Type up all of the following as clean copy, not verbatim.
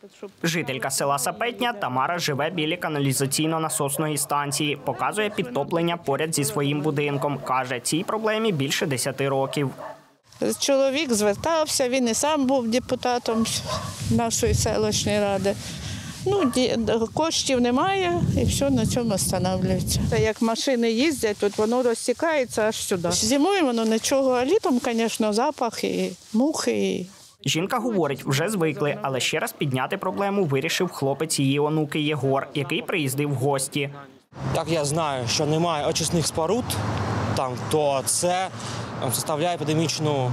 Жителька села Сапетня Тамара живе біля каналізаційно-насосної станції. Показує підтоплення поряд зі своїм будинком. Каже, цій проблемі більше 10 років. Чоловік звертався, він і сам був депутатом нашої селищної ради. Коштів немає і все на цьому встановлюється. Як машини їздять, тут воно розтікається аж сюди. Зимою воно нічого, а літом, звісно, запах і мухи. Жінка говорить, вже звикли, але ще раз підняти проблему вирішив хлопець її онуки Єгор, який приїздив в гості. Як я знаю, що немає очисних споруд, то це становляє епідемічну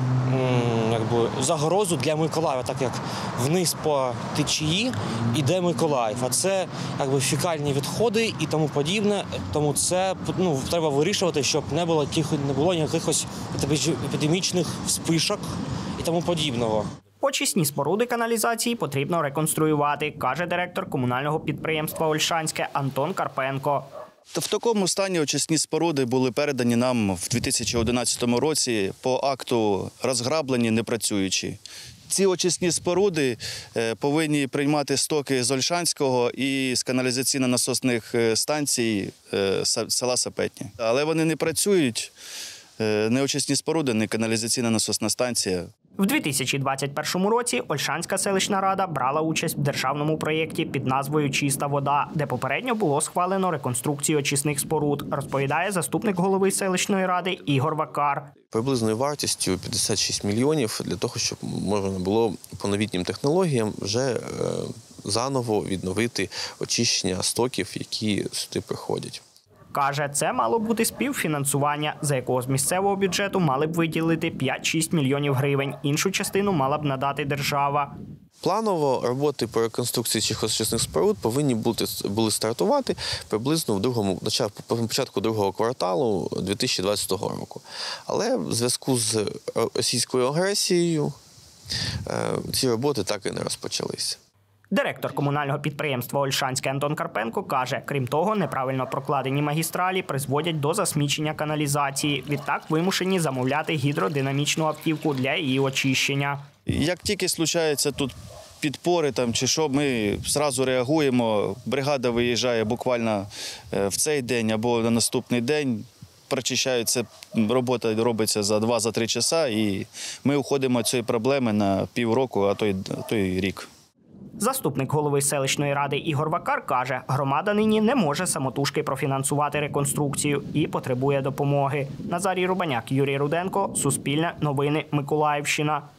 загрозу для Миколаєва, так як вниз по течії йде Миколаїв. А це фекальні відходи і тому подібне. Тому це треба вирішувати, щоб не було якихось епідемічних вспишок і тому подібного. Очисні споруди каналізації потрібно реконструювати, каже директор комунального підприємства «Ольшанське» Антон Карпенко. В такому стані очисні споруди були передані нам в 2011 році по акту розграблені, непрацюючі. Ці очисні споруди повинні приймати стоки з Ольшанського і з каналізаційно-насосних станцій села Сапетня. Але вони не працюють, не очисні споруди, не каналізаційно-насосна станція. В 2021 році Ольшанська селищна рада брала участь в державному проєкті під назвою «Чиста вода», де попередньо було схвалено реконструкцію очисних споруд, розповідає заступник голови селищної ради Ігор Вакар. Приблизною вартістю 56 мільйонів для того, щоб можна було по новітнім технологіям вже заново відновити очищення стоків, які сюди приходять. Каже, це мало бути співфінансування, за якого з місцевого бюджету мали б виділити 5-6 мільйонів гривень. Іншу частину мала б надати держава. Планово роботи по реконструкції цих очисних споруд повинні були стартувати приблизно по початку другого кварталу 2020 року. Але в зв'язку з російською агресією ці роботи так і не розпочалися. Директор комунального підприємства «Ольшанське» Антон Карпенко каже, крім того, неправильно прокладені магістралі призводять до засмічення каналізації. Відтак вимушені замовляти гідродинамічну автівку для її очищення. Як тільки случаються тут підпори чи що, ми одразу реагуємо. Бригада виїжджає буквально в цей день або на наступний день. Прочищаються, робота робиться за 2-3 часа і ми уходимо від цієї проблеми на півроку, а то й рік. Заступник голови селищної ради Ігор Вакар каже, громада нині не може самотужки профінансувати реконструкцію і потребує допомоги. Назарій Рубаняк, Юрій Руденко, Суспільне, Новини, Миколаївщина.